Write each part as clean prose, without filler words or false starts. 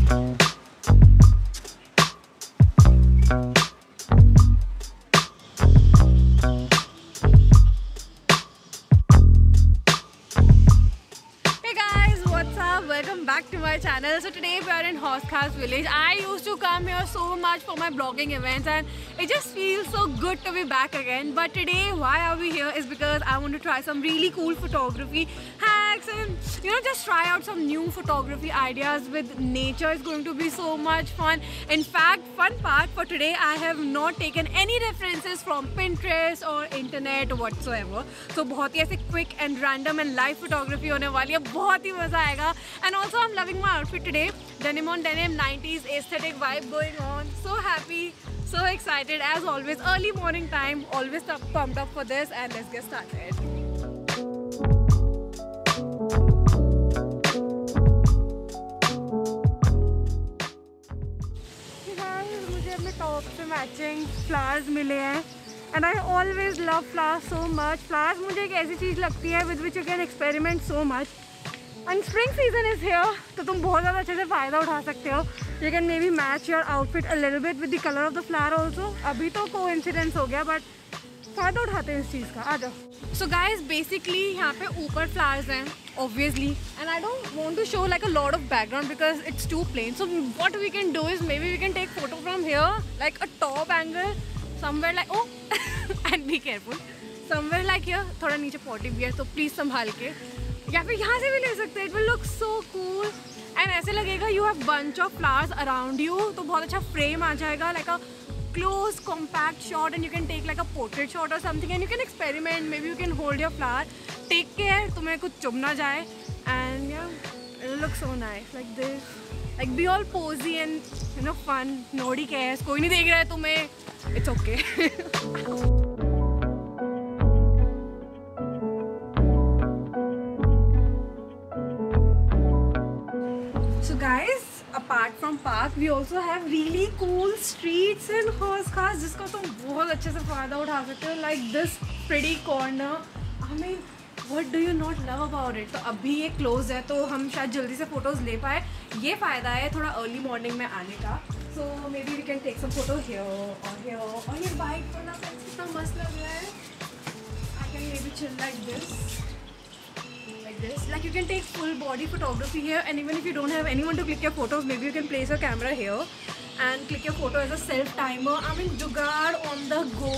Welcome back to my channel. So today we are in Hoskhas village. I used to come here so much for my blogging events and it just feels so good to be back again. But today why are we here is because I want to try some really cool photography hacks and just try out some new photography ideas with nature. It's going to be so much fun. In fact, fun part for today, I have not taken any references from Pinterest or internet whatsoever. So बहुत ही ऐसे quick and random and live photography होने वाली है, बहुत ही मजा आएगा. And also I'm loving my outfit today. Denim on denim, 90s aesthetic vibe going on. So happy, so excited as always. Early morning time, always pumped up for this, and let's get started. Hey guys, मुझे अपने top से matching flowers मिले हैं. And I always love flowers so much. Flowers मुझे एक ऐसी चीज़ लगती है with which you can experiment so much. And spring season is here, तो तुम बहुत ज़्यादा अच्छे से फ़ायदा उठा सकते हो. You can maybe match your outfit a little bit with the color of the flower also. अभी तो coincidence हो गया, but फ़ायदा उठाते हैं इस चीज़ का. आ जाओ. So guys, basically यहाँ पे ऊपर flowers हैं, obviously, and I don't want to show like a lot of background because it's too plain. So what we can do is maybe we can take photo from here, like a top angle, somewhere like and be careful. Somewhere like here, थोड़ा नीचे potty भी है, तो please संभाल के. या फिर यहाँ से भी ले सकते हैं. It will look so cool and ऐसे लगेगा you have bunch of flowers around you, तो बहुत अच्छा frame आ जाएगा, like a close compact shot, and you can take like a portrait shot or something, and you can experiment. Maybe you can hold your flower, take care तुम्हें कुछ चुभ ना जाए, and yeah, it will look so nice like this, like be all posy and fun. Nobody cares, कोई नहीं देख रहा है तुम्हें, it's okay. Guys, apart from park, we also have really cool streets in Hoskhas जिसका तुम बहुत अच्छे से फ़ायदा उठा सकते हो. Like this pretty corner. I mean, what do you not love about it? तो अभी ये close है तो हम शायद जल्दी से photos ले पाए. ये फ़ायदा है थोड़ा early morning में आने का. So maybe we can take some photo here or here. और ये bike पर ना कितना मस्त लग रहा है. I can maybe chill like this. Like you can take full body photography here, and even if you don't have anyone to click your photos, maybe you can place your camera here and click your photo as a self timer. I mean, जुगाड़ on the go.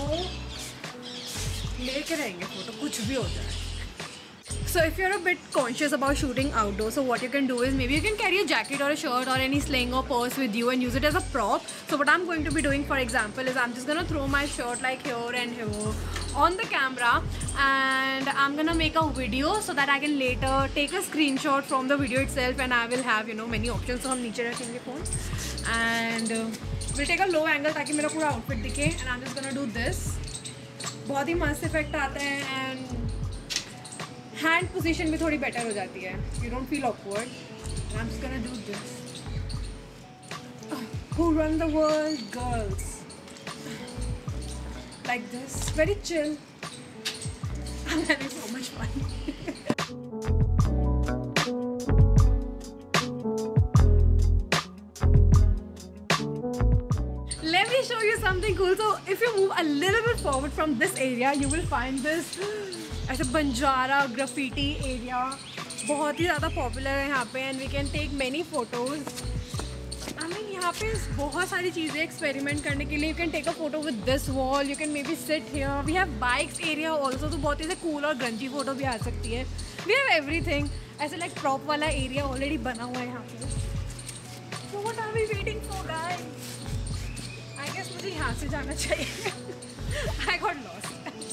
लेके रहेंगे photo, कुछ भी हो जाए. So if you're a bit conscious about shooting outdoors, so what you can do is maybe you can carry a jacket or a shirt or any sling or purse with you and use it as a prop. So what I'm going to be doing, for example, is I'm just going to throw my shirt like here and here on the camera, and I'm going to make a video so that I can later take a screenshot from the video itself, and I will have many options. So हम नीचे रखेंगे phone and we'll take a low angle ताकि मेरा पूरा outfit दिखे, and I'm just going to do this. बहुत ही मस्त effect आता है and hand position भी थोड़ी better हो जाती है. You don't feel awkward. And I'm just gonna do this. Who run the world? Girls. Like this. Very chill. I'm having so much fun. Let me show you something cool. So if you move a little bit forward from this area, you will find this ऐसे Banjara graffiti area बहुत ही ज़्यादा popular है यहाँ पे, and we can take many photos. I mean यहाँ पे बहुत सारी चीज़ें एक्सपेरिमेंट करने के लिए. You can take a photo with this wall, you can maybe sit here. We have bikes area also, तो बहुत ही कूल और गंजी फोटो भी आ सकती है. We have everything. ऐसे लाइक प्रॉप वाला एरिया ऑलरेडी बना हुआ है यहाँ पे. So what are we waiting for guys? I guess मुझे यहाँ से जाना चाहिए. I got lost.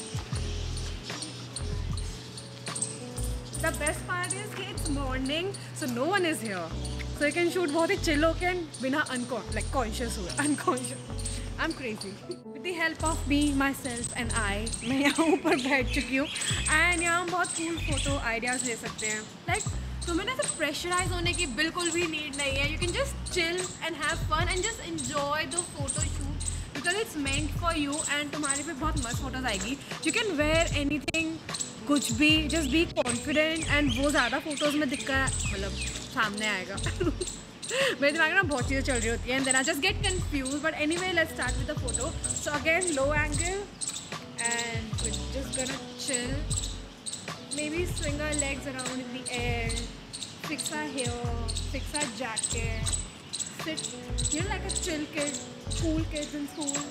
The best part is कि it's morning, so no one is here, so you can shoot बहुत ही chill होके and बिना conscious हुए. Unconscious. I'm crazy. With the help of me, myself and I, मैं यहाँ ऊपर बैठ चुकी हूँ and यहाँ हम बहुत cool photo ideas ले सकते हैं. Like तुम्हें ना सिर्फ pressurize होने की बिल्कुल भी need नहीं है. You can just chill and have fun and just enjoy the photo shoot because it's meant for you, and तुम्हारे पे बहुत मस्त photos आएगी. You can wear anything, कुछ भी, जस्ट बी कॉन्फिडेंट, एंड वो ज़्यादा फोटोज़ में दिखकर मतलब सामने आएगा. मेरे दिमाग में ना बहुत चीज़ें चल रही होती हैं, and then I just get confused. But anyway, let's start with the photo. So again, low angle, and we're just gonna chill. Maybe swing our legs around in the air, fix our hair, fix our jacket, sit, like a chill kid, cool kids in school.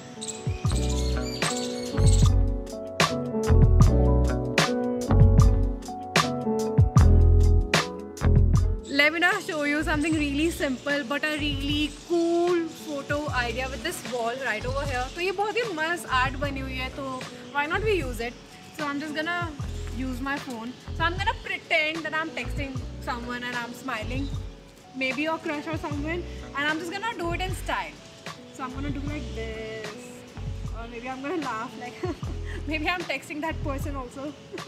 Let me now show you something really simple but a really cool photo idea with this wall right over here. तो ये बहुत ही मस्त art बनी हुई है, तो why not we use it? So I'm just gonna use my phone. So I'm gonna pretend that I'm texting someone and I'm smiling, maybe your crush or someone, and I'm just gonna do it in style. So I'm gonna do like this, or maybe I'm gonna laugh like maybe I'm texting that person also.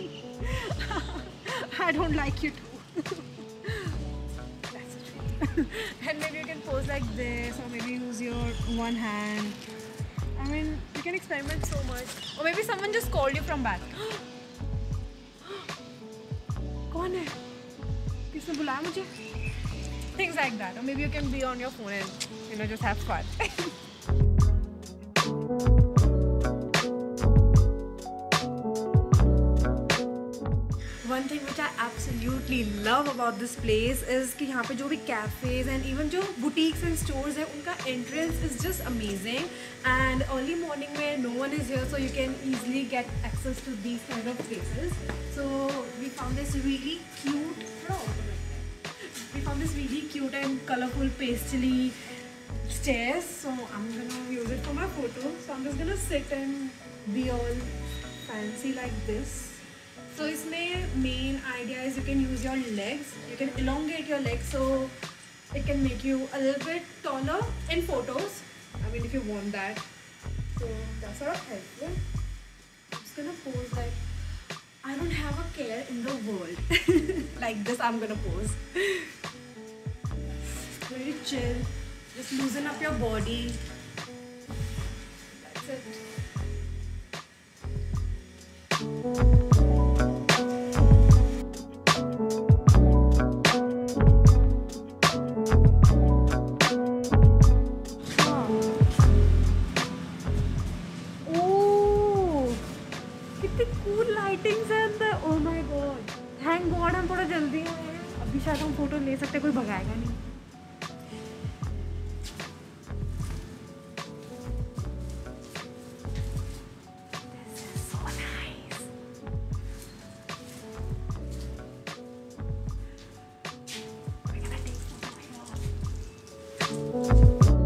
I don't like you too. And maybe you can pose like this, or maybe use your one hand. I mean, you can experiment so much. Or maybe someone just called you from back. कौन है? किसने बुलाया मुझे? Things like that. Or maybe you can be on your phone and just have fun. One thing which I absolutely love about this place is कि यहाँ पे जो भी cafes and even जो boutiques and stores है, उनका entrance is just amazing. And early morning में no one is here, so you can easily get access to these kind of places. So we found this really cute. We found this really cute and colorful pastely stairs. So I'm gonna use it for my photo. So I'm just gonna sit and be all fancy like this. So इसमें main idea is you can use your legs. You can elongate your legs so it can make you a little bit taller in photos. I mean, if you want that. So that's sort of helpful. I'm just gonna pose like I don't have a care in the world. Like this, I'm gonna pose. Very chill. Just loosen up your body. That's it. Oh my god, thank god हम थोड़ा जल्दी आए हैं, अभी शायद हम photo ले सकते, कोई भगाएगा नहीं. This is so nice. We're gonna take some photos.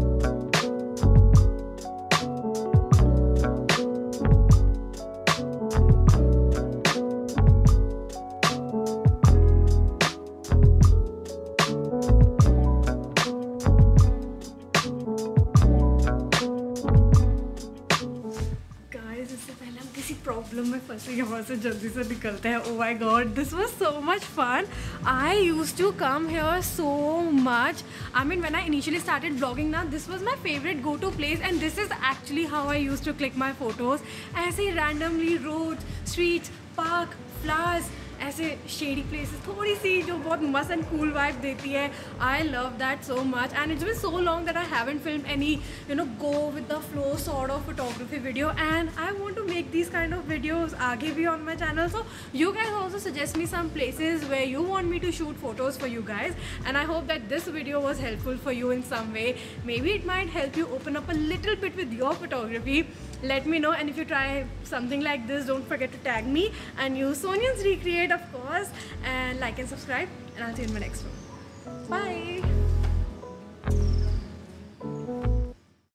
Problem में फंसे, यहाँ से जल्दी से निकलते हैं. Oh my god, this was so much fun. I used to come here so much. I mean when I initially started blogging ना, this was my favourite go to place and this is actually how I used to click my photos. ऐसे ही randomly road, streets, park, flowers, ऐसे shady places, थोड़ी सी जो बहुत मस्त and cool vibe देती है. I love that so much and it's been so long that I haven't filmed any go with the flow sort of photography video, and I want to make these kind of videos आगे भी on my channel. So you guys also suggest me some places where you want me to shoot photos for you guys, and I hope that this video was helpful for you in some way. Maybe it might help you open up a little bit with your photography. Let me know, and if you try something like this, don't forget to tag me and use Sonia's Recreate, of course, and like and subscribe, and I'll see you in my next one. Bye.